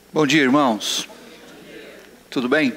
Bom dia, irmãos. Tudo bem?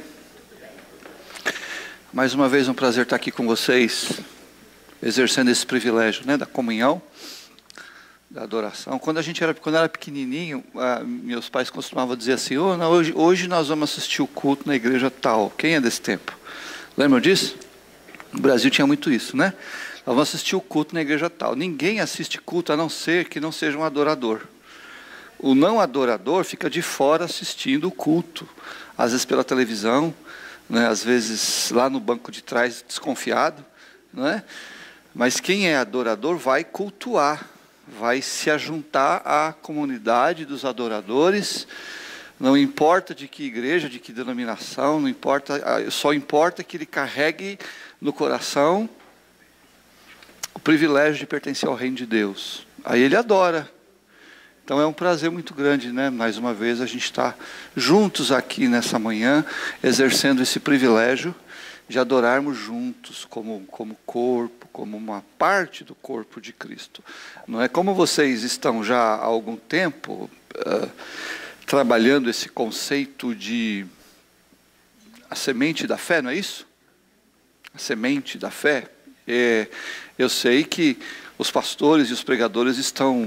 Mais uma vez um prazer estar aqui com vocês, exercendo esse privilégio, da comunhão, da adoração. Quando eu era pequenininho, meus pais costumavam dizer assim: hoje nós vamos assistir o culto na igreja tal. Quem é desse tempo? Lembram disso? No Brasil tinha muito isso, né? Nós vamos assistir o culto na igreja tal. Ninguém assiste culto a não ser que não seja um adorador. O não adorador fica de fora assistindo o culto, às vezes pela televisão, às vezes lá no banco de trás desconfiado, Mas quem é adorador vai cultuar, vai se ajuntar à comunidade dos adoradores. Não importa de que igreja, de que denominação, não importa, só importa que ele carregue no coração o privilégio de pertencer ao reino de Deus. Aí ele adora. Então é um prazer muito grande, mais uma vez a gente está juntos aqui nessa manhã, exercendo esse privilégio de adorarmos juntos como corpo, como uma parte do corpo de Cristo. Não é como vocês estão já há algum tempo trabalhando esse conceito de a semente da fé, não é isso? A semente da fé. Eu sei que os pastores e os pregadores estão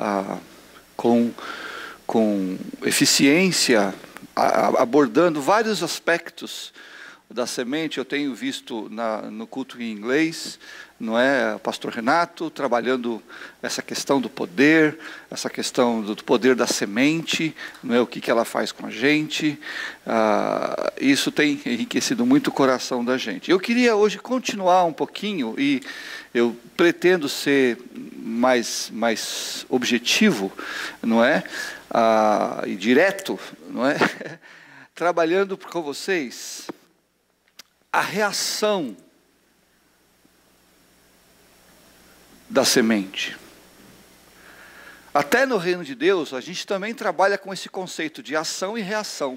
com eficiência, abordando vários aspectos da semente. Eu tenho visto no culto em inglês, o pastor Renato trabalhando essa questão do poder, essa questão do poder da semente, o que ela faz com a gente. Isso tem enriquecido muito o coração da gente. Eu queria hoje continuar um pouquinho, e eu pretendo ser mais objetivo, e direto, trabalhando com vocês a reação da semente. Até no reino de Deus, a gente também trabalha com esse conceito de ação e reação.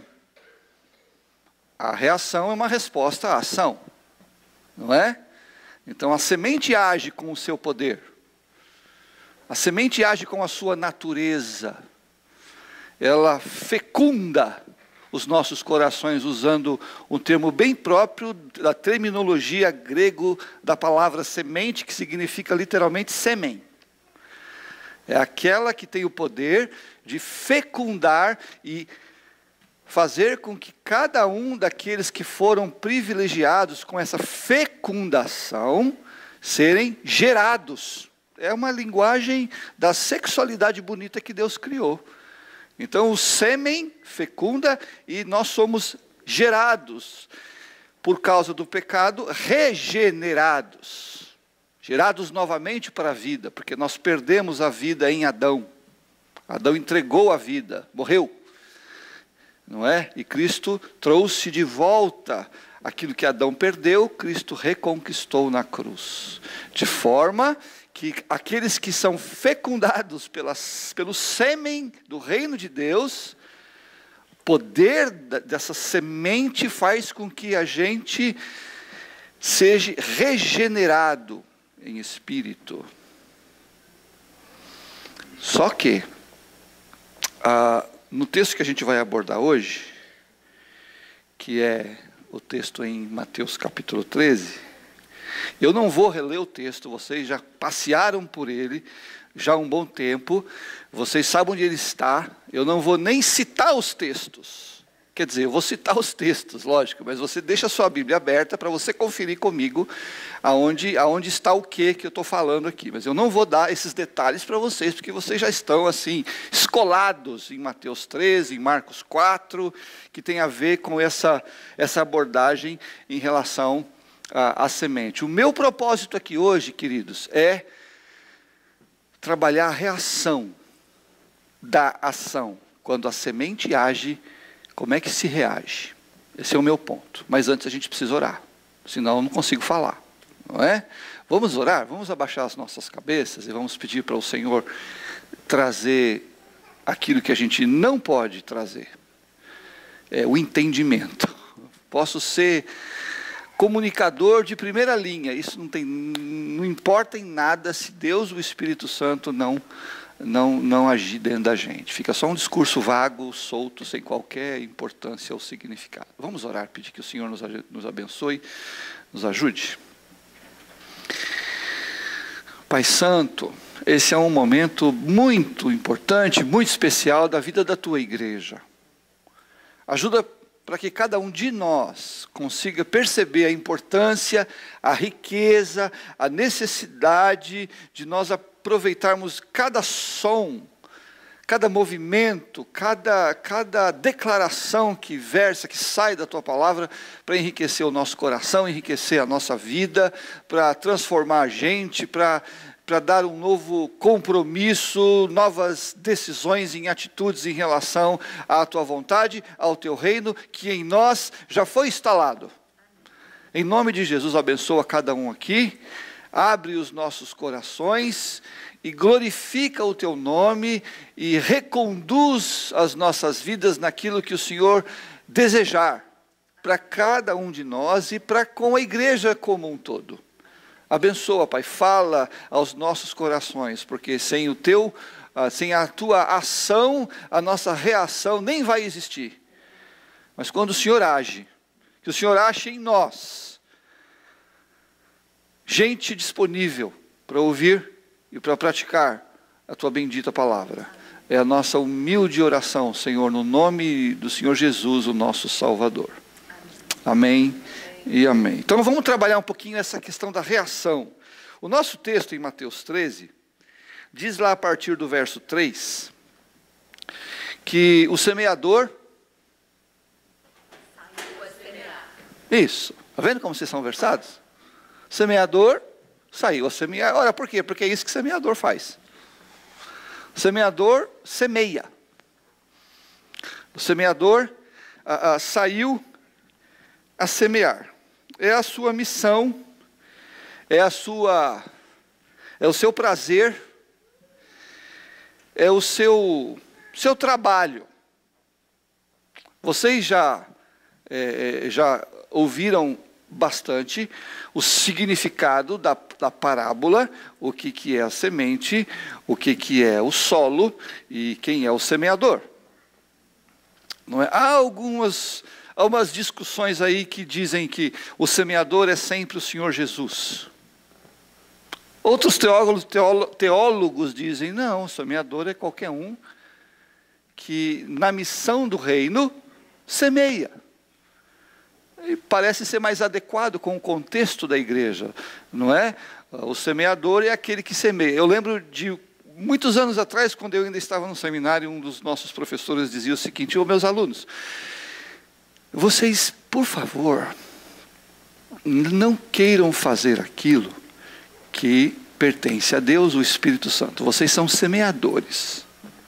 A reação é uma resposta à ação, não é? Então a semente age com o seu poder. A semente age com a sua natureza. Ela fecunda os nossos corações, usando um termo bem próprio da terminologia grego da palavra semente, que significa literalmente sêmen. É aquela que tem o poder de fecundar e fazer com que cada um daqueles que foram privilegiados com essa fecundação serem gerados. É uma linguagem da sexualidade bonita que Deus criou. Então o sêmen fecunda e nós somos gerados, por causa do pecado, regenerados. Gerados novamente para a vida, porque nós perdemos a vida em Adão. Adão entregou a vida, morreu. E Cristo trouxe de volta aquilo que Adão perdeu, Cristo reconquistou na cruz. De forma que aqueles que são fecundados pelo sêmen do reino de Deus, o poder dessa semente faz com que a gente seja regenerado em espírito. Só que, no texto que a gente vai abordar hoje, que é o texto em Mateus capítulo 13, eu não vou reler o texto, vocês já passearam por ele já há um bom tempo, vocês sabem onde ele está. Eu não vou nem citar os textos, quer dizer, eu vou citar os textos, lógico, mas você deixa a sua Bíblia aberta para você conferir comigo aonde está o que eu estou falando aqui. Mas eu não vou dar esses detalhes para vocês, porque vocês já estão assim, escolados em Mateus 13, em Marcos 4, que tem a ver com essa abordagem em relação à semente. O meu propósito aqui hoje, queridos, é trabalhar a reação da ação. Quando a semente age, como é que se reage? Esse é o meu ponto. Mas antes a gente precisa orar, senão eu não consigo falar, não é? Vamos orar? Vamos abaixar as nossas cabeças e vamos pedir para o Senhor trazer aquilo que a gente não pode trazer. O entendimento. Posso ser comunicador de primeira linha, isso não importa em nada se Deus, o Espírito Santo, não não agir dentro da gente. Fica só um discurso vago, solto, sem qualquer importância ou significado. Vamos orar, pedir que o Senhor nos abençoe, nos ajude. Pai Santo, esse é um momento muito importante, muito especial da vida da Tua igreja. Ajuda para que cada um de nós consiga perceber a importância, a riqueza, a necessidade de nós aproveitarmos cada som, cada movimento, cada declaração que versa, que sai da Tua palavra, para enriquecer o nosso coração, enriquecer a nossa vida, para transformar a gente, para dar um novo compromisso, novas decisões em atitudes em relação à Tua vontade, ao Teu reino, que em nós já foi instalado. Em nome de Jesus, abençoa cada um aqui, abre os nossos corações e glorifica o Teu nome e reconduz as nossas vidas naquilo que o Senhor desejar para cada um de nós e para com a igreja como um todo. Abençoa, Pai, fala aos nossos corações, porque sem a Tua ação, a nossa reação nem vai existir. Mas quando o Senhor age, que o Senhor ache em nós gente disponível para ouvir e para praticar a Tua bendita palavra. É a nossa humilde oração, Senhor, no nome do Senhor Jesus, o nosso Salvador. Amém. E amém. Então vamos trabalhar um pouquinho essa questão da reação. O nosso texto em Mateus 13, diz lá a partir do verso 3, que o semeador... Isso, está vendo como vocês são versados? Semeador saiu a semear. Ora, por quê? Porque é isso que semeador faz. O semeador semeia. O semeador saiu a semear. É a sua missão, é o seu prazer, é o seu trabalho. Vocês já ouviram bastante o significado da parábola, o que é a semente, o que é o solo e quem é o semeador. Não é? Há umas discussões aí que dizem que o semeador é sempre o Senhor Jesus. Outros teólogos dizem, não, o semeador é qualquer um que na missão do reino semeia. E parece ser mais adequado com o contexto da igreja, não é? O semeador é aquele que semeia. Eu lembro de muitos anos atrás, quando eu ainda estava no seminário, um dos nossos professores dizia o seguinte: meus alunos, vocês, por favor, não queiram fazer aquilo que pertence a Deus, o Espírito Santo. Vocês são semeadores.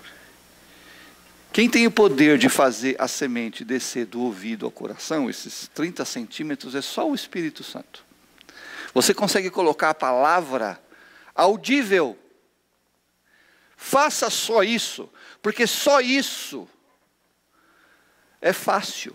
Quem tem o poder de fazer a semente descer do ouvido ao coração, esses 30 centímetros, é só o Espírito Santo. Você consegue colocar a palavra audível. Faça só isso, porque só isso é fácil.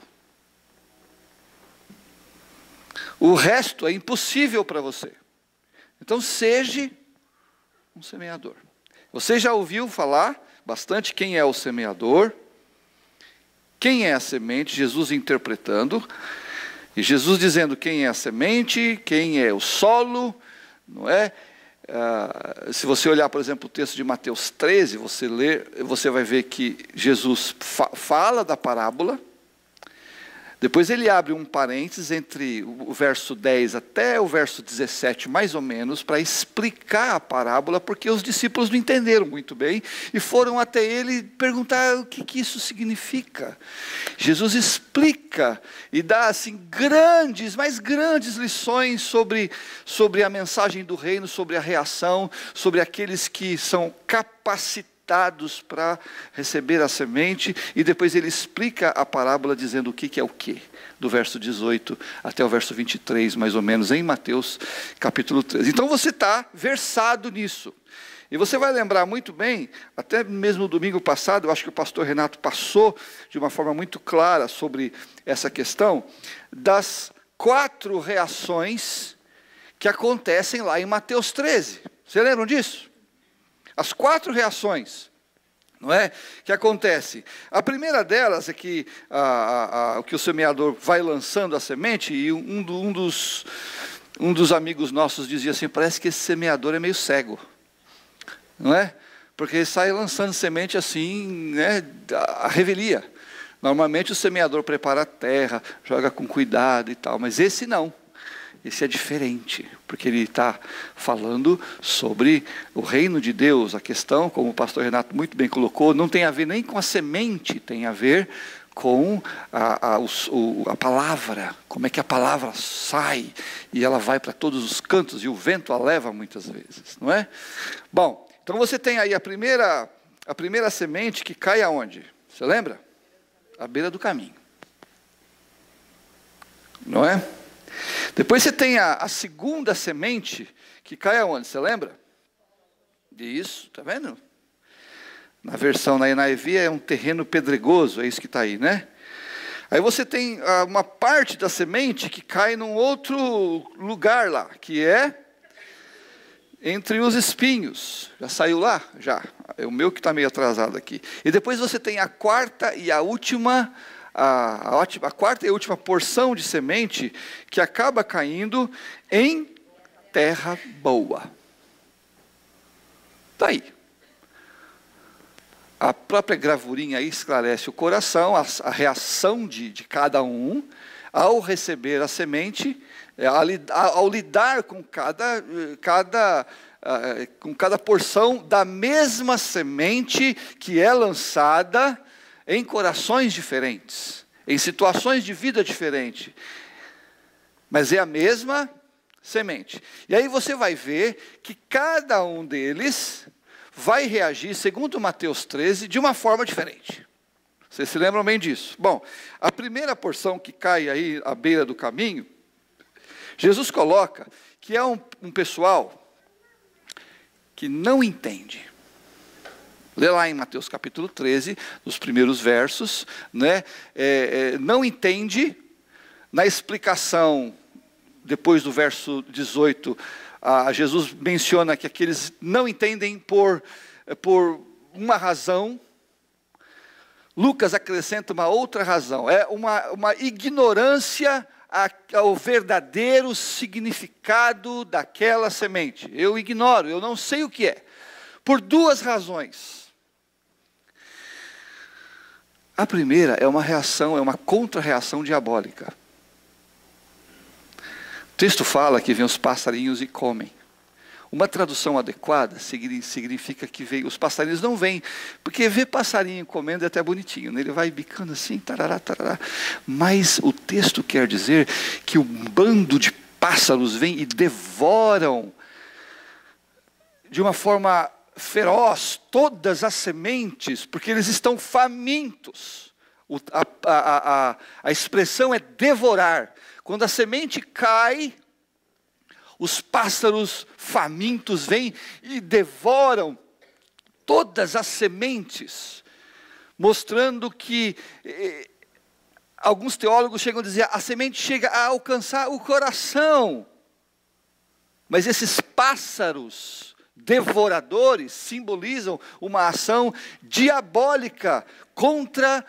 O resto é impossível para você. Então seja um semeador. Você já ouviu falar bastante quem é o semeador, quem é a semente, Jesus interpretando, e Jesus dizendo quem é a semente, quem é o solo, não é? Se você olhar, por exemplo, o texto de Mateus 13, você vai ver que Jesus fala da parábola. Depois ele abre um parênteses entre o verso 10 até o verso 17, mais ou menos, para explicar a parábola, porque os discípulos não entenderam muito bem, e foram até ele perguntar o que isso significa. Jesus explica e dá assim mais grandes lições sobre a mensagem do reino, sobre a reação, sobre aqueles que são capacitados para receber a semente, e depois ele explica a parábola dizendo o que é o que, do verso 18 até o verso 23, mais ou menos, em Mateus capítulo 13. Então você está versado nisso, e você vai lembrar muito bem, até mesmo no domingo passado, eu acho que o pastor Renato passou de uma forma muito clara sobre essa questão, das 4 reações que acontecem lá em Mateus 13, você lembram disso? as 4 reações, não é? Que acontece. A primeira delas é que o que o semeador vai lançando a semente, e um dos amigos nossos dizia assim: parece que esse semeador é meio cego, não é? Porque ele sai lançando semente assim, né, a revelia. Normalmente o semeador prepara a terra, joga com cuidado e tal, mas esse não. Esse é diferente, porque ele está falando sobre o reino de Deus. A questão, como o pastor Renato muito bem colocou, não tem a ver nem com a semente, tem a ver com a palavra, como é que a palavra sai, e ela vai para todos os cantos, e o vento a leva muitas vezes, não é? Bom, então você tem aí a primeira semente que cai aonde? Você lembra? À beira do caminho. Não é? Depois você tem a segunda semente, que cai aonde? Você lembra? Isso, está vendo? Na versão na NIV é um terreno pedregoso, é isso que está aí, né? Aí você tem uma parte da semente que cai num outro lugar lá, que é entre os espinhos. Já saiu lá? Já. É o meu que está meio atrasado aqui. E depois você tem a quarta e a última... A quarta e a última porção de semente que acaba caindo em terra boa. Está aí. A própria gravurinha aí esclarece o coração, a reação de cada um ao receber a semente, ao lidar com cada porção da mesma semente que é lançada em corações diferentes, em situações de vida diferentes, mas é a mesma semente. E aí você vai ver que cada um deles vai reagir, segundo Mateus 13, de uma forma diferente. Vocês se lembram bem disso? Bom, a primeira porção que cai aí à beira do caminho, Jesus coloca que é um pessoal que não entende. Lê lá em Mateus capítulo 13, nos primeiros versos, né? Não entende, na explicação, depois do verso 18, Jesus menciona que aqueles não entendem por uma razão. Lucas acrescenta uma outra razão, é uma ignorância ao verdadeiro significado daquela semente. Eu ignoro, eu não sei o que é, por 2 razões. A primeira é uma reação, é uma contra-reação diabólica. O texto fala que vem os passarinhos e comem. Uma tradução adequada significa que os passarinhos não vêm, porque ver passarinho comendo é até bonitinho, né? Ele vai bicando assim, tarará, tarará. Mas o texto quer dizer que um bando de pássaros vem e devoram de uma forma feroz todas as sementes, porque eles estão famintos. A expressão é devorar. Quando a semente cai, os pássaros famintos vêm e devoram todas as sementes, mostrando que alguns teólogos chegam a dizer, a semente chega a alcançar o coração. Mas esses pássaros devoradores simbolizam uma ação diabólica contra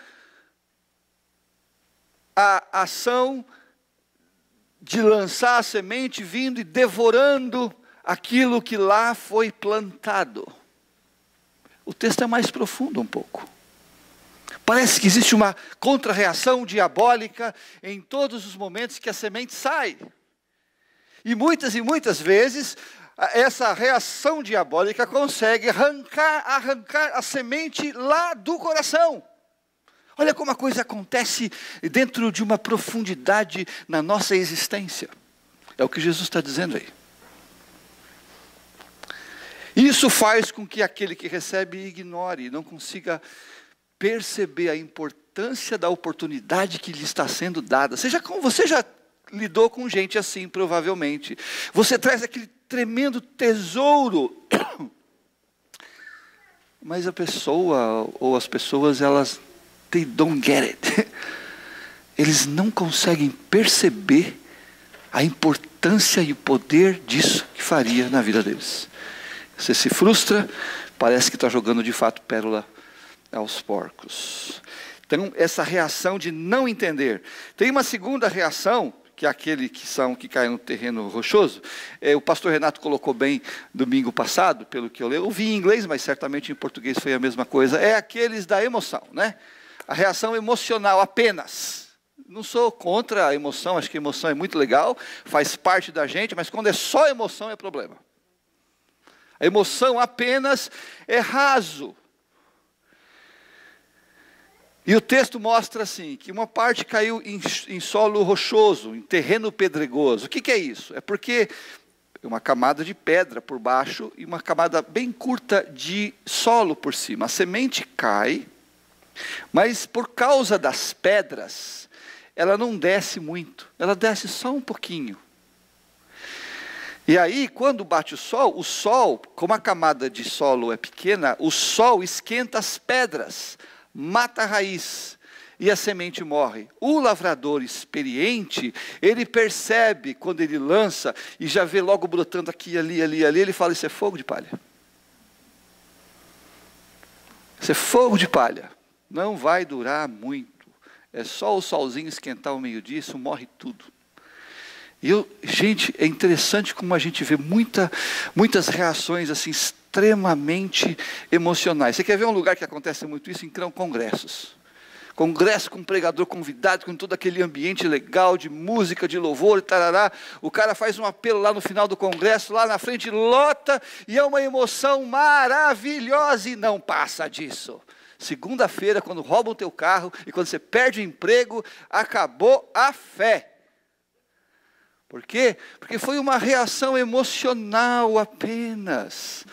a ação de lançar a semente, vindo e devorando aquilo que lá foi plantado. O texto é mais profundo um pouco. Parece que existe uma contra-reação diabólica em todos os momentos que a semente sai. E muitas vezes, essa reação diabólica consegue arrancar a semente lá do coração. Olha como a coisa acontece dentro de uma profundidade na nossa existência. É o que Jesus está dizendo aí. Isso faz com que aquele que recebe ignore, não consiga perceber a importância da oportunidade que lhe está sendo dada. Você já lidou com gente assim, provavelmente. Você traz aquele tremendo tesouro, mas a pessoa ou as pessoas, elas they don't get it. Eles não conseguem perceber a importância e o poder disso que faria na vida deles. Você se frustra, parece que está jogando de fato pérola aos porcos. Então, essa reação de não entender. Tem uma segunda reação, que é aquele que cai no terreno rochoso. O pastor Renato colocou bem domingo passado, pelo que eu vi em inglês, mas certamente em português foi a mesma coisa. É aqueles da emoção, né? A reação emocional apenas. Não sou contra a emoção, acho que a emoção é muito legal, faz parte da gente, mas quando é só emoção é problema. A emoção apenas é raso. E o texto mostra assim, que uma parte caiu em solo rochoso, em terreno pedregoso. O que é isso? É porque uma camada de pedra por baixo e uma camada bem curta de solo por cima. A semente cai, mas por causa das pedras, ela não desce muito, ela desce só um pouquinho. E aí, quando bate o sol, como a camada de solo é pequena, o sol esquenta as pedras, mata a raiz e a semente morre. O lavrador experiente, ele percebe quando ele lança e já vê logo brotando aqui, ali, ele fala, isso é fogo de palha. Isso é fogo de palha. Não vai durar muito. É só o solzinho esquentar ao meio-dia, isso morre tudo. Gente, é interessante como a gente vê muitas reações assim, extremamente emocionais. Você quer ver um lugar que acontece muito isso? Em congressos. Congresso com pregador convidado, com todo aquele ambiente legal de música, de louvor, tarará. O cara faz um apelo lá no final do congresso, lá na frente, lota, e é uma emoção maravilhosa, e não passa disso. Segunda-feira, quando roubam o teu carro, e quando você perde o emprego, acabou a fé. Por quê? Porque foi uma reação emocional apenas.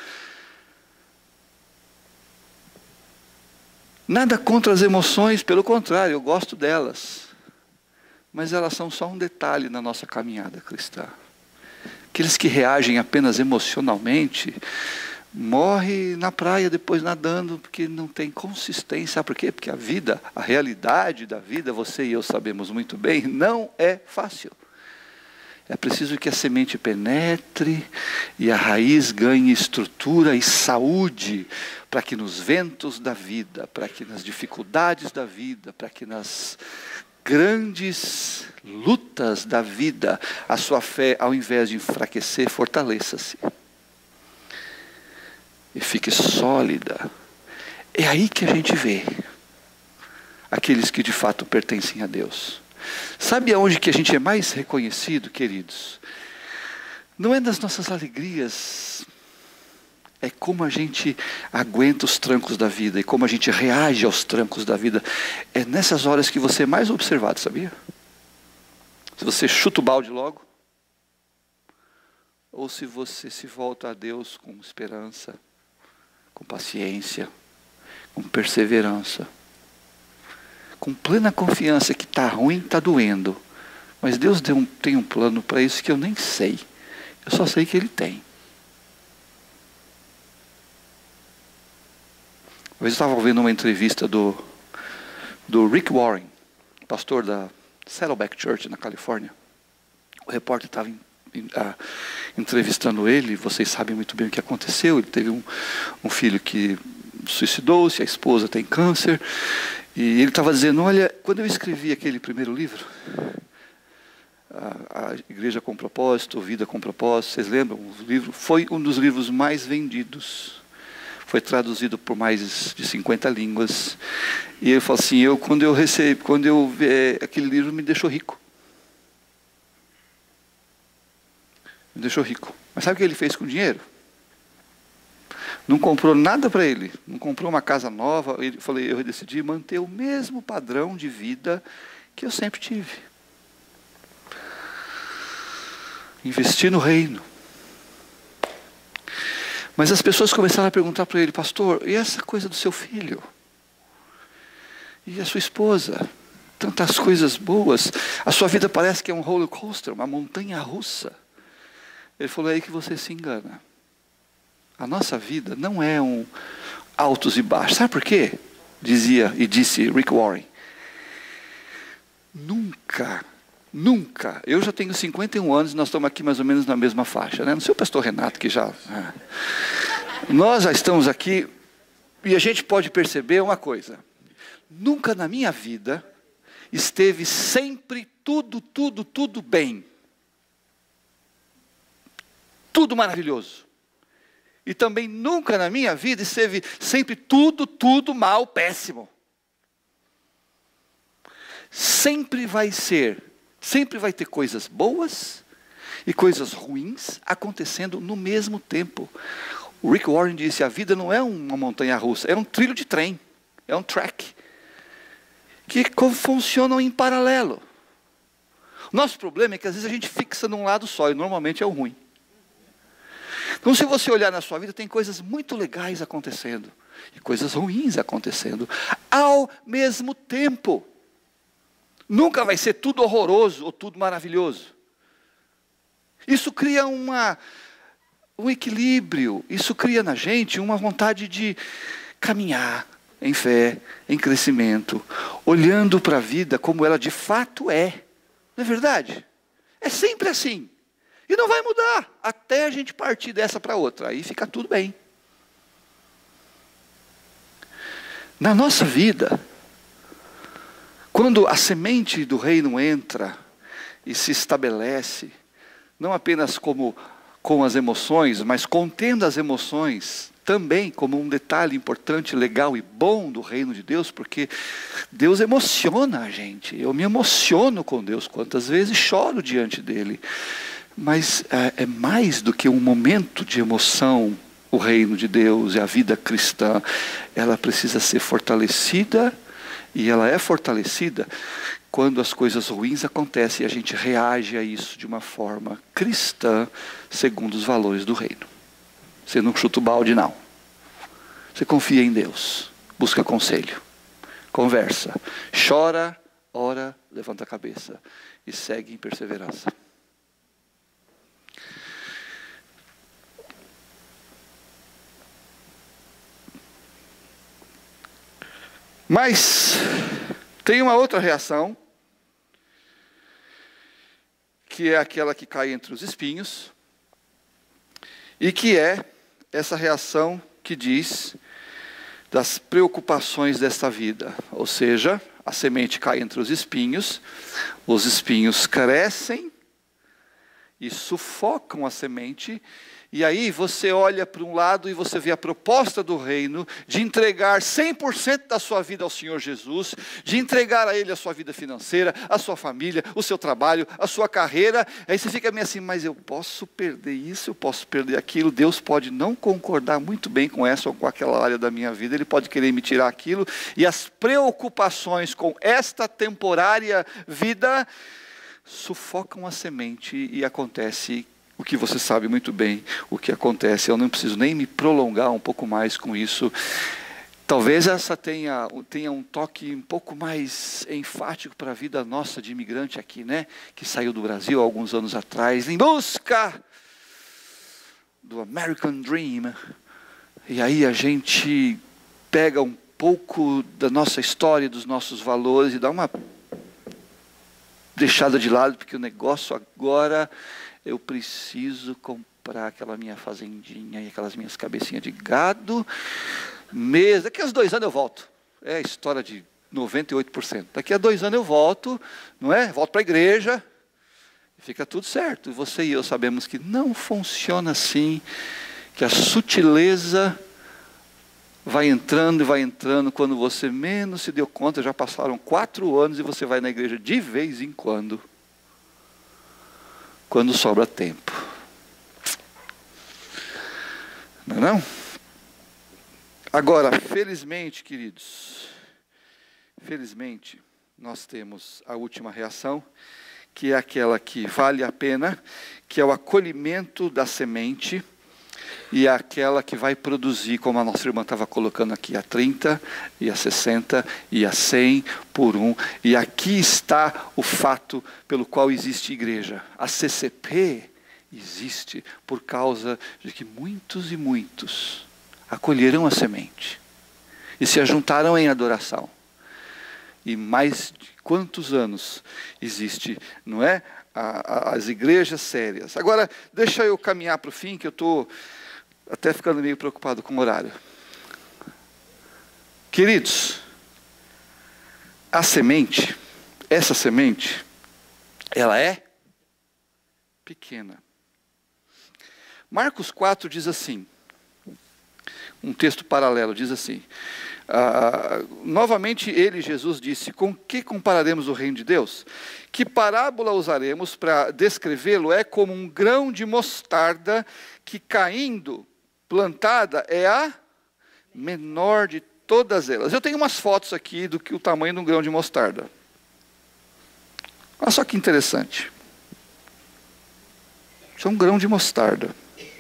Nada contra as emoções, pelo contrário, eu gosto delas. Mas elas são só um detalhe na nossa caminhada cristã. Aqueles que reagem apenas emocionalmente, morrem na praia depois nadando, porque não tem consistência. Sabe por quê? Porque a vida, a realidade da vida, você e eu sabemos muito bem, não é fácil. É preciso que a semente penetre e a raiz ganhe estrutura e saúde para que nos ventos da vida, para que nas dificuldades da vida, para que nas grandes lutas da vida, a sua fé, ao invés de enfraquecer, fortaleça-se. E fique sólida. É aí que a gente vê aqueles que de fato pertencem a Deus. Sabe aonde que a gente é mais reconhecido, queridos? Não é nas nossas alegrias, é como a gente aguenta os trancos da vida e como a gente reage aos trancos da vida. É nessas horas que você é mais observado, sabia? Se você chuta o balde logo, ou se você se volta a Deus com esperança, com paciência, com perseverança, com plena confiança que está ruim, está doendo. Mas Deus tem um plano para isso que eu nem sei. Eu só sei que Ele tem. Uma vez eu estava ouvindo uma entrevista do Rick Warren, pastor da Saddleback Church na Califórnia. O repórter estava entrevistando ele, vocês sabem muito bem o que aconteceu. Ele teve um filho que suicidou-se, a esposa tem câncer. E ele estava dizendo, olha, quando eu escrevi aquele primeiro livro, a Igreja com Propósito, Vida com Propósito, vocês lembram? O livro foi um dos livros mais vendidos. Foi traduzido por mais de 50 línguas. E ele falou assim, aquele livro me deixou rico. Me deixou rico. Mas sabe o que ele fez com o dinheiro? Não comprou nada para ele, não comprou uma casa nova. Eu decidi manter o mesmo padrão de vida que eu sempre tive. Investir no reino. Mas as pessoas começaram a perguntar para ele, pastor, e essa coisa do seu filho? E a sua esposa? Tantas coisas boas. A sua vida parece que é um roller coaster, uma montanha russa. Ele falou, é aí que você se engana. A nossa vida não é um altos e baixos. Sabe por quê? Disse Rick Warren. Nunca, eu já tenho 51 anos e nós estamos aqui mais ou menos na mesma faixa, né? Não sei o pastor Renato que já... Nós já estamos aqui e a gente pode perceber uma coisa. Nunca na minha vida esteve sempre tudo bem. Tudo maravilhoso. E também nunca na minha vida esteve sempre tudo mal, péssimo. Sempre vai ter coisas boas e coisas ruins acontecendo no mesmo tempo. O Rick Warren disse, a vida não é uma montanha-russa, é um trilho de trem, é um track, que funcionam em paralelo. Nosso problema é que às vezes a gente fixa num lado só, e normalmente é o ruim. Então se você olhar na sua vida, tem coisas muito legais acontecendo, e coisas ruins acontecendo, ao mesmo tempo. Nunca vai ser tudo horroroso ou tudo maravilhoso. Isso cria um equilíbrio, isso cria na gente uma vontade de caminhar em fé, em crescimento, olhando para a vida como ela de fato é. Não é verdade? É sempre assim. E não vai mudar até a gente partir dessa para outra. Aí fica tudo bem. Na nossa vida, quando a semente do reino entra e se estabelece, não apenas com as emoções, mas contendo as emoções, também como um detalhe importante, legal e bom do reino de Deus, porque Deus emociona a gente. Eu me emociono com Deus, quantas vezes choro diante dele. Mas é mais do que um momento de emoção, o reino de Deus e a vida cristã. Ela precisa ser fortalecida, e ela é fortalecida quando as coisas ruins acontecem e a gente reage a isso de uma forma cristã, segundo os valores do reino. Você não chuta o balde, não. Você confia em Deus, busca conselho, conversa, chora, ora, levanta a cabeça e segue em perseverança. Mas tem uma outra reação, que é aquela que cai entre os espinhos, e que é essa reação que diz das preocupações desta vida. Ou seja, a semente cai entre os espinhos crescem e sufocam a semente. E aí você olha para um lado e você vê a proposta do reino de entregar 100% da sua vida ao Senhor Jesus, de entregar a Ele a sua vida financeira, a sua família, o seu trabalho, a sua carreira. Aí você fica meio assim, mas eu posso perder isso, eu posso perder aquilo. Deus pode não concordar muito bem com essa ou com aquela área da minha vida, Ele pode querer me tirar aquilo. E as preocupações com esta temporária vida sufocam a semente e acontece o que você sabe muito bem, o que acontece. Eu não preciso nem me prolongar um pouco mais com isso. Talvez essa tenha um toque um pouco mais enfático para a vida nossa de imigrante aqui, né? Que saiu do Brasil há alguns anos atrás, em busca do American Dream. E aí a gente pega um pouco da nossa história, dos nossos valores e dá uma deixada de lado, porque o negócio agora, eu preciso comprar aquela minha fazendinha e aquelas minhas cabecinhas de gado, mesmo. Daqui a 2 anos eu volto. É a história de 98%. Daqui a 2 anos eu volto, não é? Volto para a igreja, fica tudo certo. E você e eu sabemos que não funciona assim, que a sutileza vai entrando e vai entrando, quando você menos se deu conta, já passaram 4 anos e você vai na igreja de vez em quando sobra tempo. Não é não? Agora, felizmente, queridos, felizmente, nós temos a última reação, que é aquela que vale a pena, que é o acolhimento da semente, e é aquela que vai produzir, como a nossa irmã estava colocando aqui, a 30, e a 60, e a 100 por 1. E aqui está o fato pelo qual existe igreja. A CCP existe por causa de que muitos e muitos acolheram a semente e se ajuntaram em adoração. E mais de quantos anos existe, não é? As igrejas sérias. Agora, deixa eu caminhar para o fim, que eu estou Até ficando meio preocupado com o horário. Queridos, a semente, essa semente, ela é pequena. Marcos 4 diz assim, um texto paralelo, diz assim, novamente ele, Jesus, disse, com que compararemos o reino de Deus? Que parábola usaremos para descrevê-lo? É como um grão de mostarda que caindo, plantada, é a menor de todas elas. Eu tenho umas fotos aqui do que o tamanho de um grão de mostarda. Olha só que interessante. Isso é um grão de mostarda.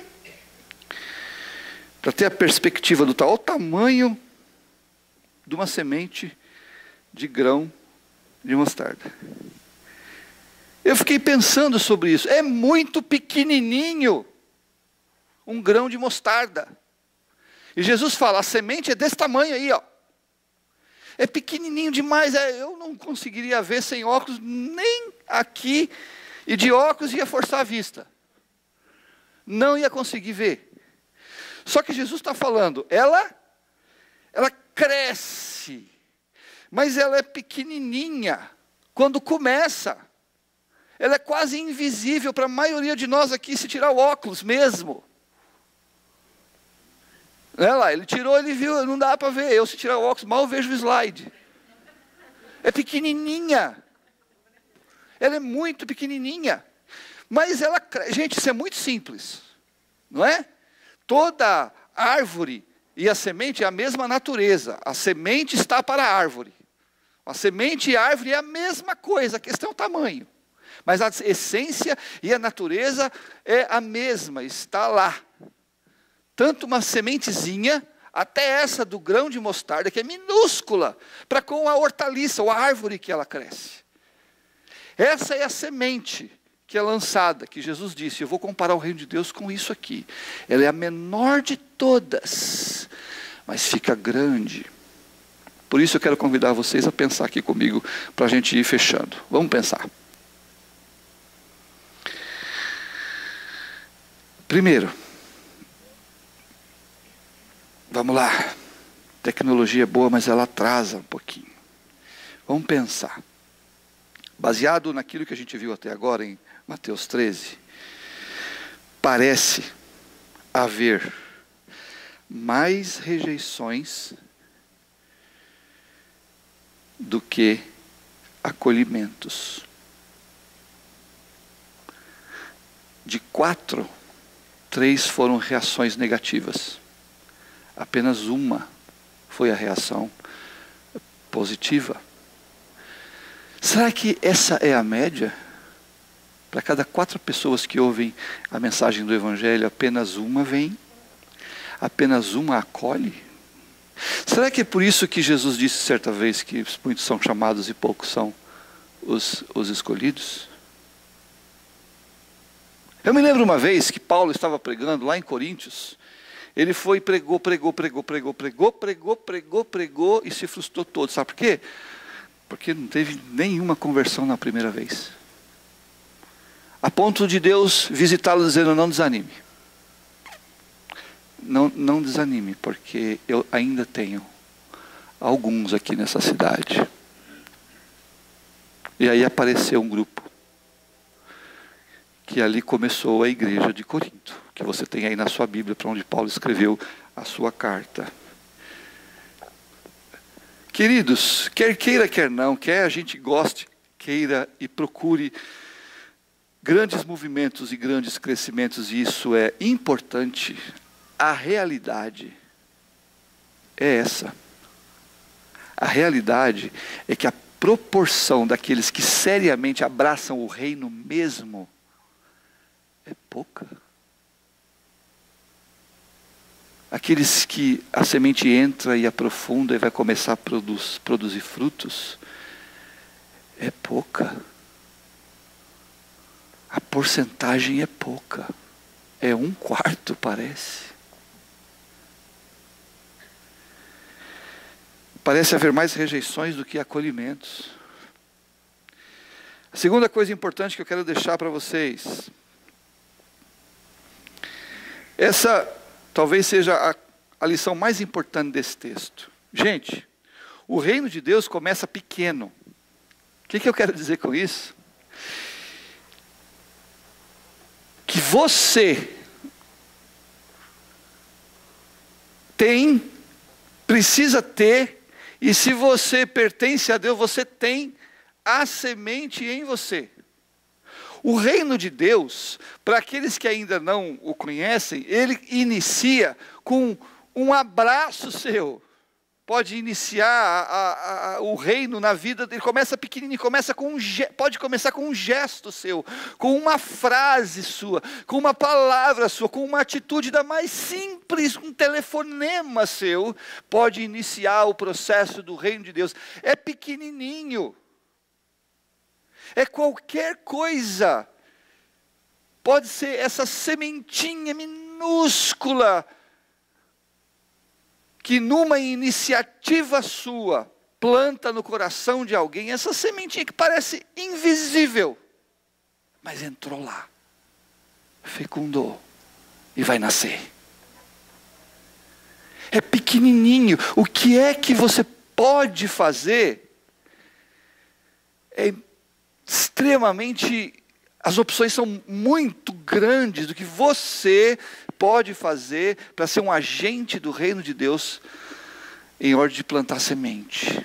Para ter a perspectiva do tal tamanho de uma semente de grão de mostarda. Eu fiquei pensando sobre isso. É muito pequenininho um grão de mostarda. E Jesus fala, a semente é desse tamanho aí, ó. É pequenininho demais. Eu não conseguiria ver sem óculos, nem aqui. E de óculos ia forçar a vista. Não ia conseguir ver. Só que Jesus está falando, ela cresce, mas ela é pequenininha quando começa. Ela é quase invisível para a maioria de nós aqui, se tirar o óculos mesmo. Olha lá, ele tirou, ele viu, não dá para ver. Eu, se tirar o óculos, mal vejo o slide. É pequenininha. Ela é muito pequenininha. Mas ela, gente, isso é muito simples, não é? Toda árvore e a semente é a mesma natureza. A semente está para a árvore. A semente e a árvore é a mesma coisa, a questão é o tamanho. Mas a essência e a natureza é a mesma, está lá. Tanto uma sementezinha, até essa do grão de mostarda, que é minúscula, para com a hortaliça, ou a árvore que ela cresce. Essa é a semente que é lançada, que Jesus disse, eu vou comparar o reino de Deus com isso aqui. Ela é a menor de todas, mas fica grande. Por isso eu quero convidar vocês a pensar aqui comigo, para a gente ir fechando. Vamos pensar. Primeiro, vamos lá. Tecnologia é boa, mas ela atrasa um pouquinho. Vamos pensar. Baseado naquilo que a gente viu até agora em Mateus 13, parece haver mais rejeições do que acolhimentos. De 4, 3 foram reações negativas. Apenas uma foi a reação positiva. Será que essa é a média? Para cada 4 pessoas que ouvem a mensagem do Evangelho, apenas uma vem? Apenas uma acolhe? Será que é por isso que Jesus disse certa vez que muitos são chamados e poucos são os escolhidos? Eu me lembro uma vez que Paulo estava pregando lá em Coríntios. Ele foi, pregou e se frustrou todo. Sabe por quê? Porque não teve nenhuma conversão na primeira vez. A ponto de Deus visitá-lo dizendo, não desanime. Não desanime, porque eu ainda tenho alguns aqui nessa cidade. E aí apareceu um grupo. Que ali começou a igreja de Corinto. Que você tem aí na sua Bíblia, para onde Paulo escreveu a sua carta. Queridos, quer queira, quer não, quer a gente goste, queira e procure grandes movimentos e grandes crescimentos, e isso é importante, a realidade é essa. A realidade é que a proporção daqueles que seriamente abraçam o reino mesmo é pouca. Aqueles que a semente entra e aprofunda e vai começar a produzir frutos, é pouca. A porcentagem é pouca. É 1/4, parece. Parece haver mais rejeições do que acolhimentos. A segunda coisa importante que eu quero deixar para vocês. Essa talvez seja a lição mais importante desse texto. Gente, o reino de Deus começa pequeno. O que eu quero dizer com isso? Que você precisa ter, e se você pertence a Deus, você tem a semente em você. O reino de Deus, para aqueles que ainda não o conhecem, ele inicia com um abraço seu. Pode iniciar o reino na vida, ele começa pequenininho, pode começar com um gesto seu, com uma frase sua, com uma palavra sua, com uma atitude da mais simples, um telefonema seu, pode iniciar o processo do reino de Deus. É pequenininho, é qualquer coisa, pode ser essa sementinha minúscula, que numa iniciativa sua, planta no coração de alguém, essa sementinha que parece invisível, mas entrou lá, fecundou e vai nascer. É pequenininho. O que é que você pode fazer? É extremamente, as opções são muito grandes do que você pode fazer para ser um agente do reino de Deus em ordem de plantar semente.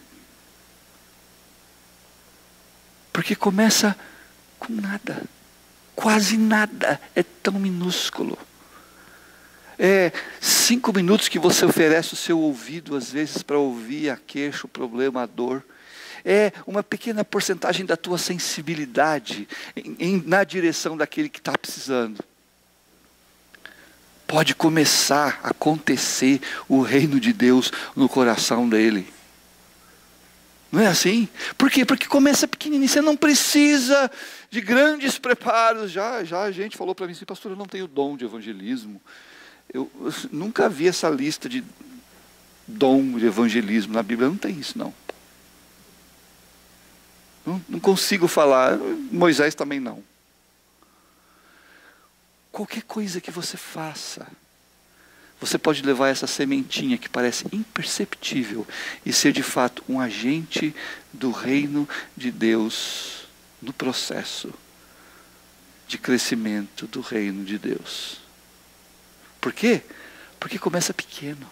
Porque começa com nada, quase nada, é tão minúsculo. É 5 minutos que você oferece o seu ouvido, às vezes, para ouvir a queixa, o problema, a dor. É uma pequena porcentagem da tua sensibilidade na direção daquele que está precisando. Pode começar a acontecer o reino de Deus no coração dele. Não é assim? Por quê? Porque começa pequenininho, você não precisa de grandes preparos. Já a gente falou para mim assim, pastor, eu não tenho dom de evangelismo. Eu nunca vi essa lista de dom de evangelismo na Bíblia, não tem isso não. Não consigo falar, Moisés também não. Qualquer coisa que você faça, você pode levar essa sementinha que parece imperceptível e ser de fato um agente do reino de Deus no processo de crescimento do reino de Deus. Por quê? Porque começa pequeno.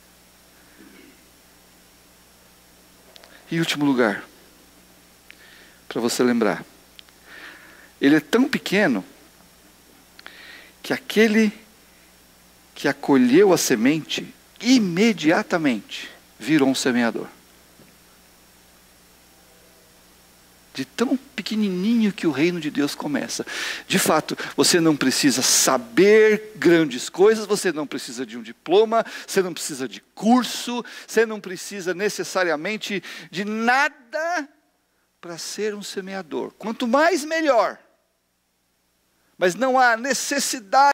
E em último lugar, para você lembrar, ele é tão pequeno que aquele que acolheu a semente, imediatamente virou um semeador. De tão pequenininho que o reino de Deus começa. De fato, você não precisa saber grandes coisas, você não precisa de um diploma, você não precisa de curso, você não precisa necessariamente de nada para ser um semeador. Quanto mais, melhor. Mas não há necessidade